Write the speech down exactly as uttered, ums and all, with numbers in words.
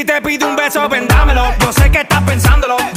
Si te pide un beso, vendámelo. Yo sé que estás pensándolo.